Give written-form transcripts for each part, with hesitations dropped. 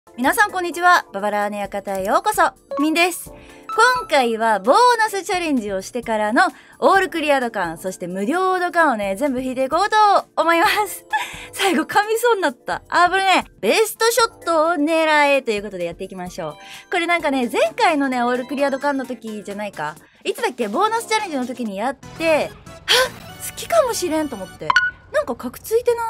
皆さんこんにちは。ババラーネ館へようこそ。みんです。今回はボーナスチャレンジをしてからのオールクリア度感、そして無料度感をね、全部引いていこうと思います。最後噛みそうになった。これね、ベストショットを狙えということでやっていきましょう。これなんかね、前回のね、オールクリア度感の時じゃないか。いつだっけ、ボーナスチャレンジの時にやって、好きかもしれんと思って。なんかカクついてない？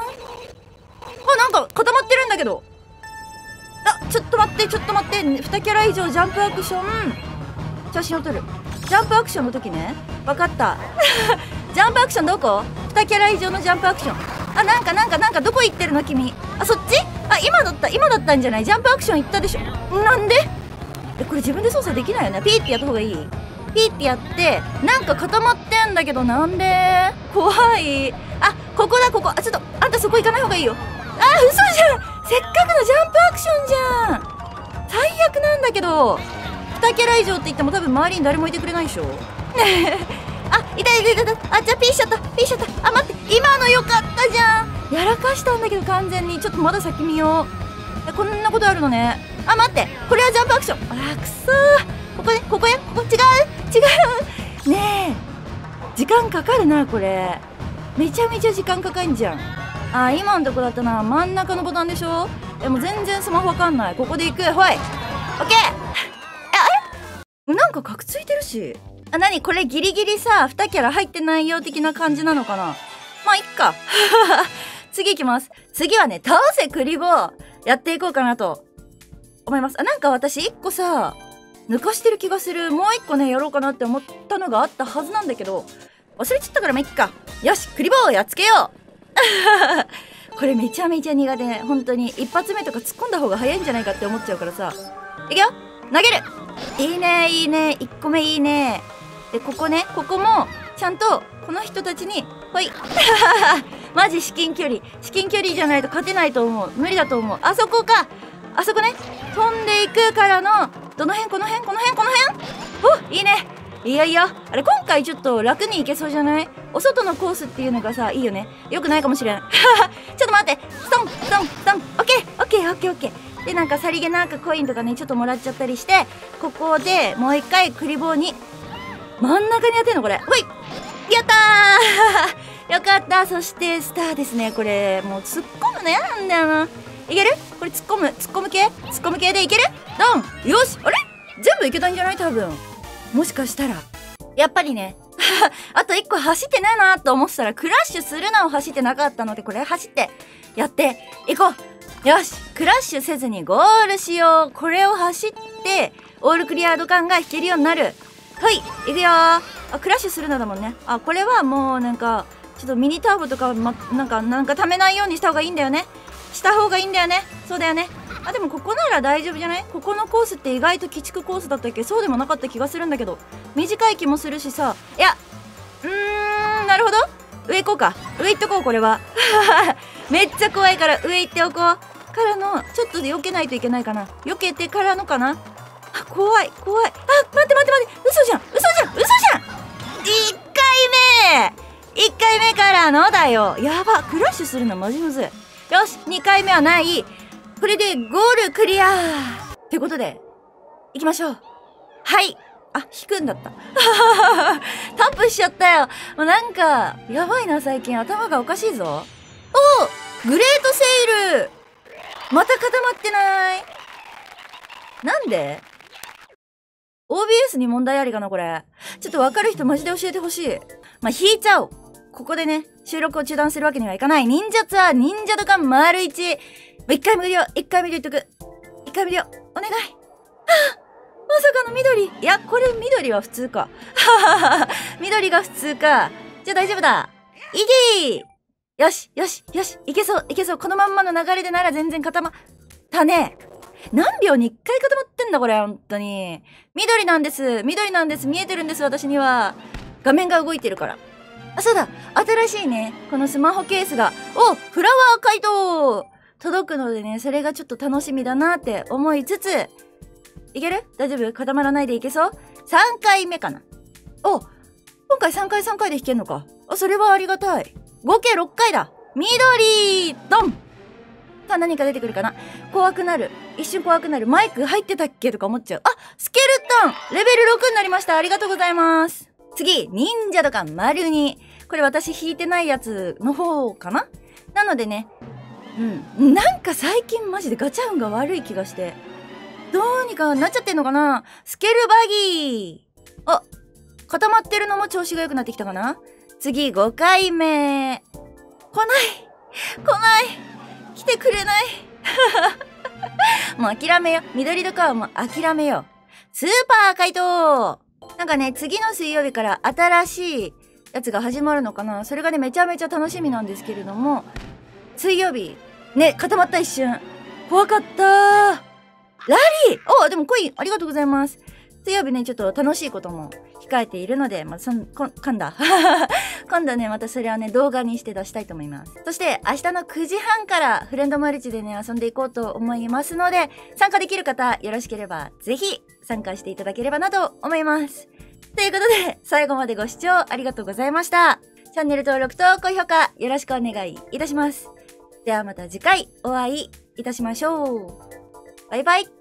なんか固まってるんだけど。ちょっと待って、2キャラ以上ジャンプアクション。写真を撮る。ジャンプアクションの時ね。わかった。ジャンプアクションどこ？ 2 キャラ以上のジャンプアクション。なんかどこ行ってるの君？そっち？今だったんじゃない？ジャンプアクション行ったでしょ。なんで？これ自分で操作できないよね。ピーってやった方がいい？ピーってやって、なんか固まってんだけどなんで？怖い。ここだ、ここ。ちょっと、あんたそこ行かない方がいいよ。嘘じゃん！せっかくのジャンプアクションじゃん！最悪なんだけど、2キャラ以上って言っても多分周りに誰もいてくれないでしょ。いた。じゃあピーしちゃった。待って、今のよかったじゃん。やらかしたんだけど完全に。ちょっとまだ先見よう。こんなことあるのね。待って、これはジャンプアクション。くそー。ここ違うねえ、時間かかるなこれ。めちゃめちゃ時間かかんじゃん。今のとこだったな。真ん中のボタンでしょ。もう全然スマホわかんない。ここで行く。ほい、オッケー。なんかカクついてるし。何これ、ギリギリさ2キャラ入ってないよ的な感じなのかな。まあいっか。次行きます。次はね、倒せクリボーやっていこうかなと思います。なんか私1個さ抜かしてる気がする。もう1個ねやろうかなって思ったのがあったはずなんだけど忘れちゃったからまあいっか。よし、クリボーやっつけよう。これめちゃめちゃ苦手ね。本当に一発目とか突っ込んだ方が早いんじゃないかって思っちゃうからさ。いくよ、投げる。いいね1個目いいね。でここもちゃんとこの人たちにほい。マジ至近距離じゃないと勝てないと思う。無理だと思う。あそこね、飛んでいくからのどの辺、この辺。お、いいね。いや今回ちょっと楽にいけそうじゃない？お外のコースっていうのがさいいよね。よくないかもしれん。ちょっと待って。ストン。オッケー。でなんかさりげなくコインとかねちょっともらっちゃったりして、ここでもう一回クリボーに真ん中に当てんのこれ。ほい、やったー。よかった。そしてスターですね。これもう突っ込むの嫌なんだよな。いける？これ突っ込む系でいける？ドン。よし、全部いけたんじゃない？多分もしかしたら。やっぱりね。あと1個走ってないなと思ってたら、クラッシュするなを走ってなかったので、これ走ってやっていこう。よし、クラッシュせずにゴールしよう。これを走ってオールクリア度感が引けるようになる。はい、いくよー。クラッシュするなだもんね。これはもうなんかちょっとミニターボとか、なんか貯めないようにした方がいいんだよね。そうだよね。でもここなら大丈夫じゃない？ここのコースって意外と鬼畜コースだったっけ？そうでもなかった気がするんだけど、短い気もするしさ。なるほど。上行こうか。上行っとこう。これはめっちゃ怖いから上行っておこう。からのちょっと避けないといけないかな。避けてからのかな。怖い。待って。嘘じゃん。1回目からのだよ。やば、クラッシュするのマジむずい。よし、2回目はない。これでゴールクリアってことで行きましょう。はい。引くんだった。タップしちゃったよ。もうなんかやばいな、最近頭がおかしいぞ。グレートセールまた固まってない。なんで？ OBS に問題ありかなこれ。ちょっとわかる人マジで教えてほしい。引いちゃおう。ここでね収録を中断するわけにはいかない。忍者ツアー忍者度感丸1。1回無料言っとく。1回無料お願い。まさかの緑。いやこれ緑は普通か。緑が普通か。じゃあ大丈夫だ。いけー。よしいけそう。このまんまの流れでなら全然固まったね。何秒に1回固まってんだこれ。本当に緑なんです。見えてるんです。私には画面が動いてるから。そうだ、新しいねこのスマホケースがフラワー回答届くのでね、それがちょっと楽しみだなって思いつつ、いける？大丈夫？固まらないでいけそう？ 3 回目かな。今回3回で弾けんのか。それはありがたい。合計6回だ。緑ドン。 さあ何か出てくるかな。怖くなる。一瞬怖くなる。マイク入ってたっけとか思っちゃう。あ、スケルトンレベル6になりました。ありがとうございます。次、忍者とか丸2。これ私引いてないやつの方かな。なのでね、なんか最近マジでガチャ運が悪い気がして。どうにかなっちゃってんのかな。スケルバギー。あ、固まってるのも調子が良くなってきたかな。次、5回目。来ない来てくれないもう諦めよ。緑とかはもう諦めよう。スーパー怪盗。なんかね、次の水曜日から新しいやつが始まるのかな。それがね、めちゃめちゃ楽しみなんですけれども、水曜日、ね、固まった一瞬。怖かったー。ラリー。でもコイン、ありがとうございます。水曜日ね、ちょっと楽しいことも控えているので、噛んだ。今度ね、またそれはね、動画にして出したいと思います。そして、明日の9時半からフレンドマルチでね、遊んでいこうと思いますので、参加できる方、よろしければ、ぜひ、参加していただければなと思います。ということで、最後までご視聴ありがとうございました。チャンネル登録と高評価、よろしくお願いいたします。ではまた次回お会いいたしましょう。バイバイ。